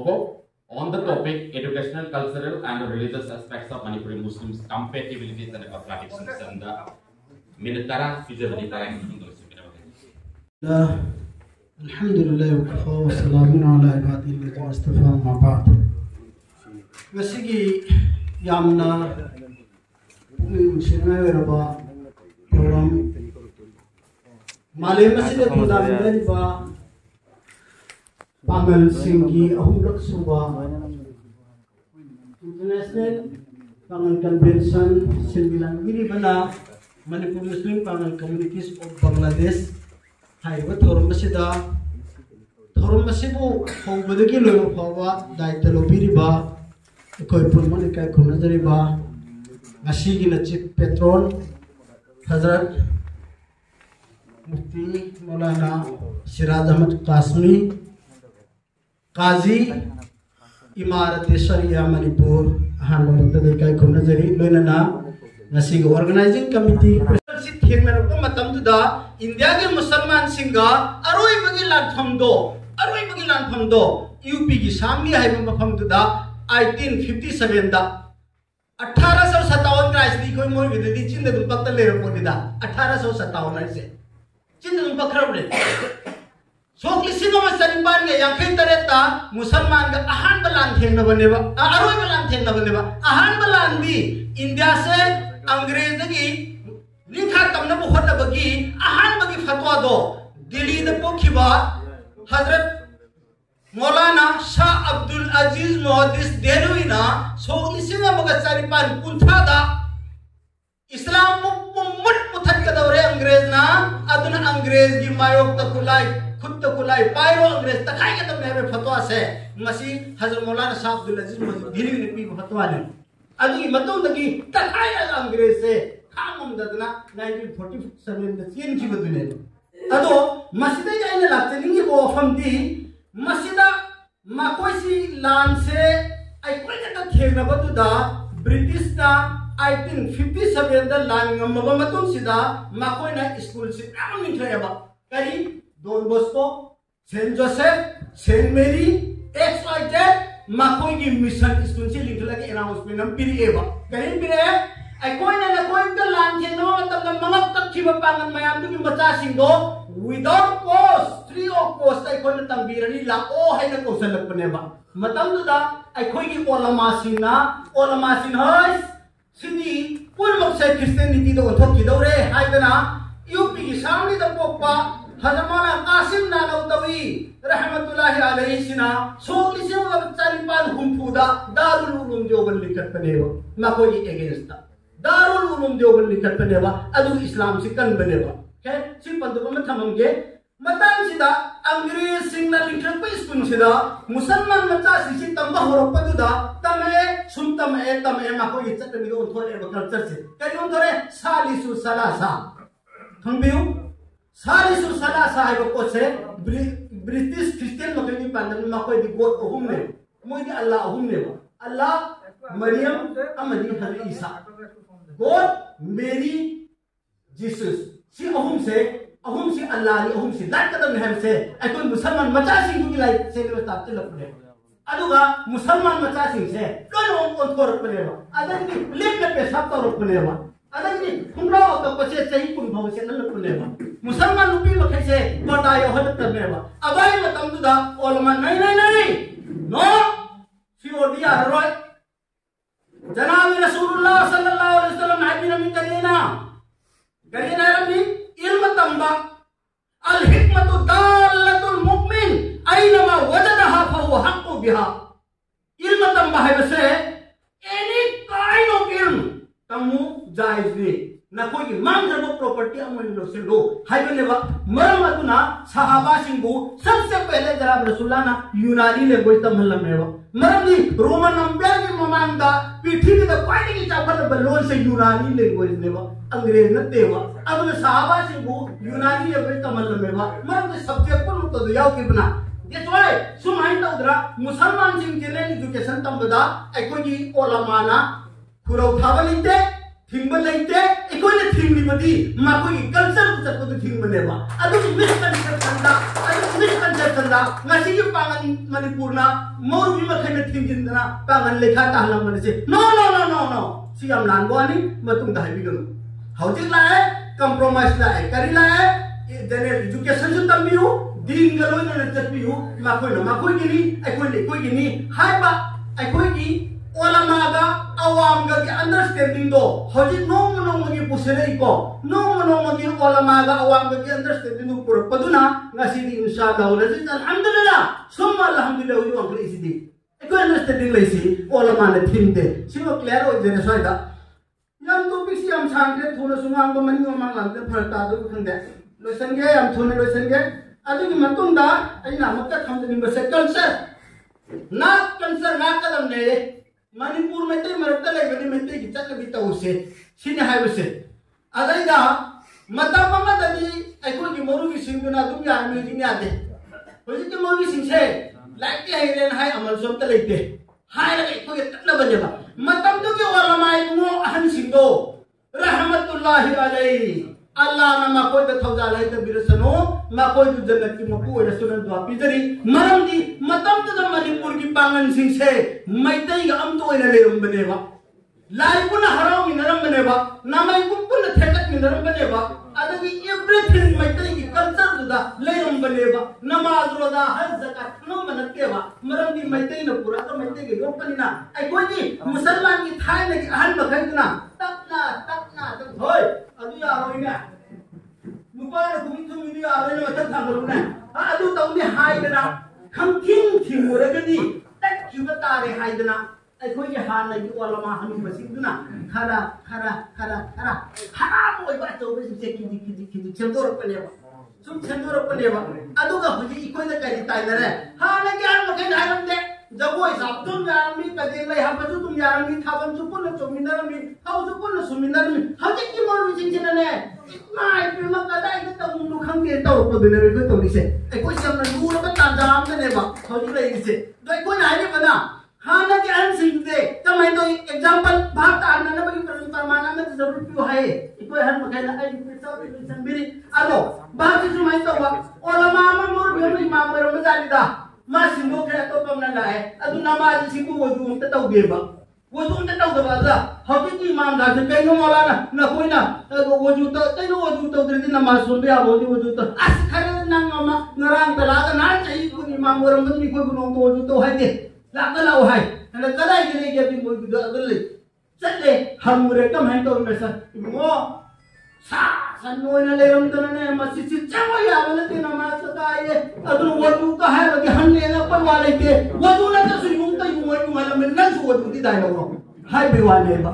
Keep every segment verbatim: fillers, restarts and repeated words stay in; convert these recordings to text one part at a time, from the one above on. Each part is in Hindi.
Moko on the topic educational, cultural and religious aspects of Manipuri Muslims compatibilities and contradictions and the Minatara feasibility time. Alhamdulillah wa kafa wa salamun ala ibadihi alladhina istafa ma ba'd. Masigi yamna sinai raba program Malay masjid fundamental ba Pangal Singhi ahumlak suba International Pangal Convention sembilan gini bana Manipur Muslim Pangal Communities of Bangladesh hai ba thorum masida thorum masibu hobadagi loyo phawa daita lobiri ba koi purmani kai khunajari ba ngasigi na chief patron Hazrat Mufti Maulana Siraj Ahmad Qasmi Qazi Imarat Sharia Manipur ahan mamata dekai khunajari loinana ngasigi organizing committee India ke Musliman singa aroi bagi lantham do aroi bagi lantham do U P ki samni hai mafam tu da eighteen fifty-seven da eighteen seventy-seven crisis di koi moi vidhi chin da pakta le ro podi da eighteen seventy-seven ai se chin da pakra bre sok lisino ma saripan ge yankai tareta Musliman ga ahan balan theng na bane ba aroi balan theng na bane ba ahan balan di India se अंग्रेज की लिखा तमना बहुत बगी आहान बगी फतवा दो दिल्ली ने पोखिबा हजरत मौलाना शाह अब्दुल अजीज मुहद्दिस देलुइना सोलिसिना मगा चारिपान कुंथादा इस्लाम मुम्मट पुथत कदवरे अंग्रेज ना अदुना अंग्रेज की मायोक तकुलाई खुद तकुलाई पायरो अंग्रेज तखाई के तमने में फतवा से मसी हजरत मौलाना शाह अब्दुल अजीज मुहद्दिस दिल्ली ने पी फतवा ने अभी मतों तकी तखाया अंग्रेज से खामम दतना nineteen forty-seven द चीन की बदले अदो मस्जिद जाइने लागते नहीं वो फमती मस्जिद माकोसी लान से आई कोई जगह खेलना बतुदा ब्रिटिश ना eighteen fifty-seven द लान गम्मा मतों सिदा माकोई ना स्कूल से काम नहीं था याबा करी Don Bosco Saint Joseph Saint Mary X Y Z माकोई की मिशन स्कूल से लिख लगे अनाउंसमेंट हम पिरी एवा कहीं पिरे आई कोई ना कोई तो लान थे नो तब मंगक तक की बपांगन मयाम तो की बच्चा सिंह दो without cost free of cost आई कोई तम बीरनी ला ओ है ना कोसल लगने बा मतलब तो दा आई कोई की ओलमा सिंह ना ओलमा सिंह हस सिंधी पूर्ण मत से क्रिश्चियनिटी तो उठो की दो रे हाय तना यूपी की सामने तो पोपा हजमाना कासिम ना नौतवी रहमतुल्लाहि अलैहि सिना सोली से मतलब चारिपान हुमफुदा दारुल उलूम देवबंद लिखत बनेवा ना कोई अगेंस्ट था दारुल उलूम देवबंद लिखत बनेवा अदु इस्लाम से कन बनेवा के सिंपल तो में थमंगे मतन सिदा अंग्रेज सिंगना लिखत पे स्कूल सिदा मुसलमान मचा सिसी तंबा होरपदुदा तमे सुन तमे तमे ना कोई चटनी दो थोड़े कल्चर से कहीं थोड़े सालिसु सलासा थंबियो सारी सुसला साहिब को से ब्रिटिश क्रिश्चियन लोगों की पंद्रह में कोई भी गॉड अहुम ने मुझे अल्लाह अहुम ने अल्लाह मरियम अमदी हज़रत ईसा गॉड मेरी जीसस सी अहुम से अहुम से अल्लाह ने अहुम से दाट कदम है से कोई मुसलमान मचा सिंह की लाइफ से के ताकत लगने अदुगा मुसलमान मचा सिंह से कोई ओन ओन को रखने वा अदर की लेक में पेशाब तो रखने वा अदर की कुमरा तो पचे सही कुम भाव से न रखने वा मुसलमान नुपी लोग से पर्दा यो हद करने वा अबाई मतम दुदा ओलमा नहीं नहीं नहीं नो सी ओडिया रोय जनाब रसूलुल्लाह सल्लल्लाहु अलैहि वसल्लम हबी नबी करीना करीना रबी इल्म तंबा अल हिकमतु दालतुल मुमिन अइनमा वजदहा फहुवा हक्कु बिहा इल्म तंबा है बसे एनी काइंड ऑफ इल्म तमु जायज ने ना कोई की मांग जब प्रॉपर्टी अमन लो से लो हाई बने वा मरम अतुना सहाबा सिंगु सबसे पहले जनाब रसूलुल्लाह ना यूनानी लैंग्वेज तमहल्ला में वा मरम दी रोमन अंपायर की ममांगा पीठी की तो पानी की चापल बलोन से यूनानी लैंग्वेज ने वा अंग्रेज न देवा अब ने सहाबा सिंगु यूनानी लैंग्वेज तमहल्ला में वा मरम दी सब्जेक्ट को तो दियाओ की बना ये तोय सुमाइन तो उधरा मुसलमान सिंह जिले एजुकेशन तम बदा आई कोई की ओलमाना खुरौ थावलिते थिंग लेते अखोने थिंगलीबदी माखोई कल्चर चटको थिंगबनेबा अदु मिसकंसेप्शन दा अदु मिसकंसेप्शन दा ngasi gi pangan manipur na moru bi makhai na थिंगिन ना pangan lekha ta halam mane se no no no no no si am nan bo ani matung da habi galo hautik la hai compromise la hai kari la hai general education su tambiu din galo na tatbiu makhoi na makhoi gi ni akhoi le koi gi ni hai ba akhoi gi ulama ga awam ga ki understanding do hoji no no gi pusere ko no no gi ulama ga awam ga ki understanding do pur paduna ngasi di insyaallah razi alhamdulillah summa alhamdulillah wi ang isi di ko understanding lai si ulama na thinde sima clear ho jene sai da yam topic si am sang ke thona sumang ba mani ma lang de phar ta do khande loisan ge am thona loisan ge adu gi matung da ai na makka tham de ba se culture na culture na kadam ne Manipur में तो मरता लगे बने में तो कितना कभी तो उसे सीने हाय उसे अदाई दा मतलब मम्मा दादी ऐको की मोरू की सिंह ना तुम यार म्यूजिक में आते वैसे कि मोरू की सिंह से लाइक के हाय लेन हाय अमल सोम तो लेते हाय लगे ऐको ये तक न बने बा मतलब तो कि वाला माइक मो अहन सिंह दो रहमतुल्लाहि अलैहि Allah nama koi da thauja lai da birasano ma koi du jannat ki mapu oi rasulan dua pijari maram di matam ta manipur ki pangan sing se maitai ga am to ina lerum baneba lai puna harau mi naram baneba namai kun puna thekat mi naram baneba adagi everything maitai ki culture da lerum baneba namaz roza haj zakat no manateba maram di maitai na pura to maitai ge yopani na ai koi ni musalman ki thai na ki ahan bakhai na takna takna tak hoy adu ya hoy na nupa na kumi kumi ni awe na matat thang ru na adu tau ni hai na kham king thing ora ga ni tak kiba ta re hai na ai khoi ge han na ki wala ma hanu basing na khara khara khara khara khara moi ba to be se ki ki ki ki chendor pa le ba sum chendor pa le ba adu ga hoji ikoi na kai tai na re ha na gyan ma kai dai ram de jagoi sab tum yaram mi ka de lai ha ba tum yaram mi thaban su pun chu min na mi hau su pun su min na mi ha ji ki mo ri jing jing na ne mai pe ma ka dai ka tum nu khang ke to ko de ne ko to ni se ai ko sam na nu ra ba ta jam de ne ba ho ji lai ni se doi ko na ni ba na ha na ke an sing de ta mai to example bhat ta na na ba ki prasan parmana mein zarur pyo hai ko har ma kai na ai pe sa pe san biri alo ba ji su mai to ba ulama ma mor be mi ma mo ra ma jali da ma singo kaya to pam na lai adu namaz singo wudu ta tau de ba wudu ta tau da ba da hoti ki imam da kai no mala na na koi na wudu ta kai no wudu ta de namaz sun be abo de wudu ta as khare na ma narang ta la ga na chai ku imam woram ni ko ku no to wudu to hai de la ka la hai na ka dai ge ge bi wudu da adle chatle ham re kam hai to me sa mo sa san no na le ram ta ne ma si si chamo ya ba na te namaz ta ai adu wudu ka hai ba ge han le na pa wa le te wudu na ta su yung ta yung yung ala men nan su wudu ti dai no hai be wa le ba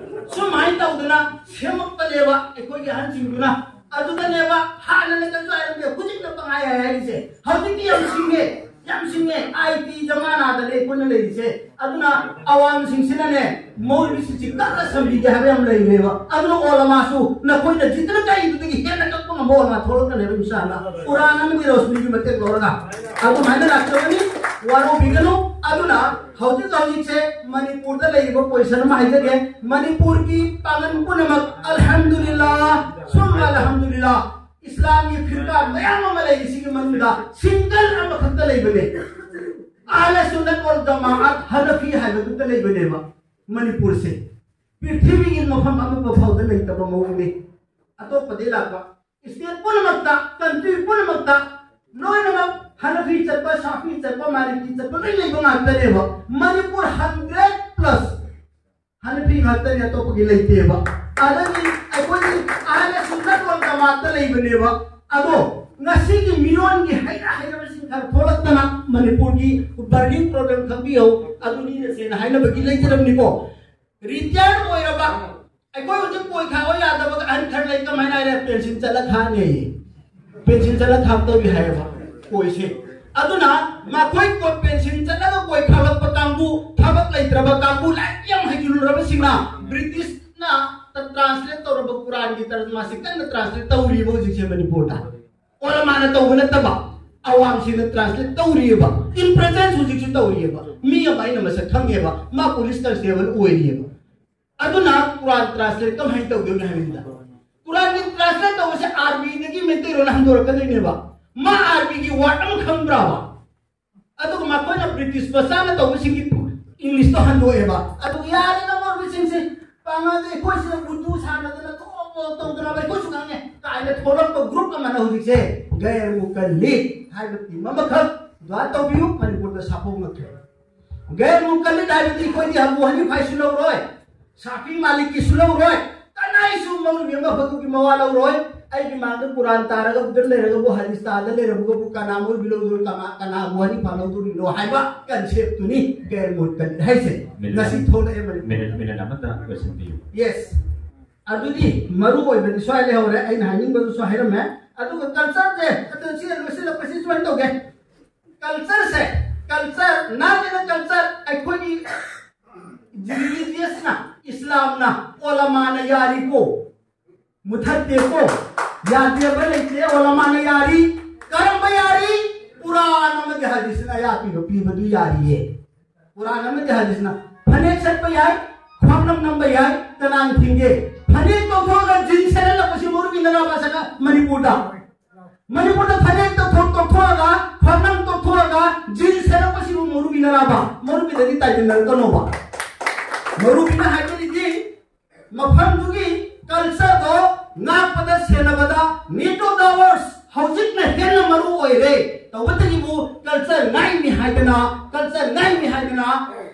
su mai ta udna semak ta le ba e ko ge han sing na adu ta le ba ha na ne ka sa ai be ku ji na pa ai ai se ha ti ti am sing ge yam sing ge ai ti jamana da le ko na le se aduna awam sing sina ne मौलवी से चिक्का का संबी के हमें हम नहीं लेवा अगलो ओलमा सु न कोई न जितना का इधर की है न कब को मोल मा थोड़ा का लेवे इंशाअल्लाह कुरान में भी रोशनी की मते गौरगा अब मैंने राष्ट्र में वारो बिगनो अगुना हौते तौजी से मणिपुर दा लेबो पोजीशन में आइते के मणिपुर की पागन को नमक अल्हम्दुलिल्लाह सुन अल्हम्दुलिल्लाह इस्लामी फिरका बयान में ले इसी के मंदा सिंगल हम खत लेबे आले सुन्नत वल जमाअत हनफी है तो लेबे बा मणिपुर से पृथ्वी की मफम अम पफाउद नहीं तब मौने अतो पदे लाका इसके पुनमक्ता कंट्री पुनमक्ता नोय नमक हनफी चप्पा शाफी चप्पा मालिकी चप्पा नहीं नहीं बंगा तले बा मणिपुर हंड्रेड प्लस हनफी घाते या तो पगी लेते बा आदमी अकोनी आले सुन्नत वल जमात ले बने बा अबो नसी की मिलोन की हैरा हैरा सिंह खर थोलतना मणिपुर की बर्निंग प्रॉब्लम खबी हो अदुनी ने से हाइना बगी ले जरम निको रिटायर्ड ओइरबा आई कोई उजे कोई खाओ याद अब अन खर ले का महीना रे पेंशन चला था ने पेंशन चला था तो भी है बा कोई से अदुना मा कोई को पेंशन चला को कोई खालक पकांगु थाबक लेत्रबा कांगु लायम हजिरु रब सिंगना ब्रिटिश ना त ट्रांसलेट तो रब कुरान की तर्जमा से कन ट्रांसलेट तौरी बो जिसे मणिपुर ता और माने तो बने तबा awam sin translate tawri ba in presence huji chu tawri ba mi ya bai na masa khange ba ma police constable oiri ba अदुना कुरान ट्रांसलेट कम है तो देने हमिंदा कुरान की ट्रांसलेट तो उसे अरबी ने मेते रोना हम दोर कदे नेबा मा अरबी की वाटम खंब्रावा अदु मा कोई ना ब्रिटिश भाषा में तो उसे की इंग्लिश तो हंदो एबा अदु यार ना मोर बिसिंग से पांगा दे कोई से उर्दू साना दे तो तो दना भाई कुछ गाने काले थोड़ा तो ग्रुप का माना हुई से गैर मुकल्लिद हाय बत्ती ममख द्वा तो बियु मणिपुर का सापो मत गैर मुकल्लिद हाय बत्ती कोई दी हम वहनी फाइ सुलो रोय साफी मालिक की सुलो रोय कनाई सु मौल बिमा फतु की मवाला रोय आई की मांग कुरान तारगा उधर ले रगा वो हदीस तादा ले रगा वो का नाम बिलो दुर का कना वहनी फालो दुर लो हायबा कंसेप्ट तुनी गैर मुकल्लिद है से नसी थोड़ा ए मिनट मिनट नमता क्वेश्चन दियो यस अदुदी मरु ओय बदि सोय ले होरे आई हानिंग बदु सो हैरम है अदु कल्चर जे अदु सी लसी ल पसी सोय तो गे कल्चर से कल्चर ना जे कल्चर आई कोई रिलीजियस ना इस्लाम ना ओलमा ना यारी को मुथद्दे को यादे बले के ओलमा ना यारी करम यारी कुरान में हदीस ना या पी पी बदु यारी है कुरान में हदीस ना फने सट पे यार खामनम नंबर यार तनांग थिंगे फने तो थोड़ा जिन से ना पसी मोर भी ना बासका मणिपुर दा मणिपुर दा फने तो थो तो थोड़ा खामनम तो थोड़ा जिन से ना पसी मोर भी ना बा मोर भी ददी ताई नर तो नो बा मोर भी ना हाइते दी मफम दुगी कल्चर दो ना पद सेना बदा नीटो दा वर्स हौजिक ना हेन मरु ओय रे तो वतगी बु कल्चर नाइ मी हाइतना कल्चर नाइ मी हाइतना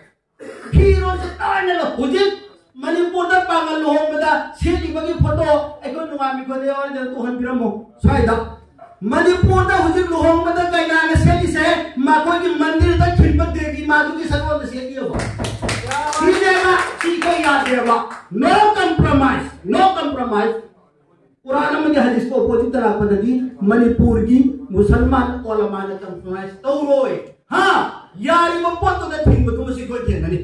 फिरो से ताने लो हुजिक मणिपुर दा पागल लोहमदा सेली बगी फोटो एको नुवामी को दे और जन तू हन बिरमो साइदा मणिपुर दा हुजिक लोहमदा कैना ने सेली से मा कोई की मंदिर दा खिदमत देगी मादु की सर्व द सेली हो सीदेगा सी को याद देगा नो कंप्रोमाइज नो कंप्रोमाइज कुरान में हदीस को अपोजिट तरह पद्धति मणिपुर की मुसलमान ओलमा ने कंप्रोमाइज तो रोए हां यारी वो पोतो दा थिंग तुम सी को थेननी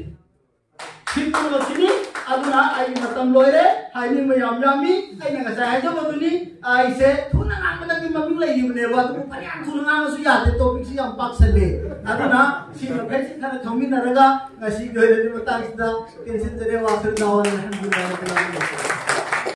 सिंपल सिनी अदुना आई मतम लोइरे हाइनी में याम यामी आई ने गसा है जो बदुनी आई से थुना ना पता की मम्मी ले युने वा तो परियां थुना ना सु याद टॉपिक सी हम पाक सले अदुना सी में फेसिंग खाना खमी नरगा सी गरे मतांस दा टेंशन जरे वासर दावन अलहमदुलिल्लाह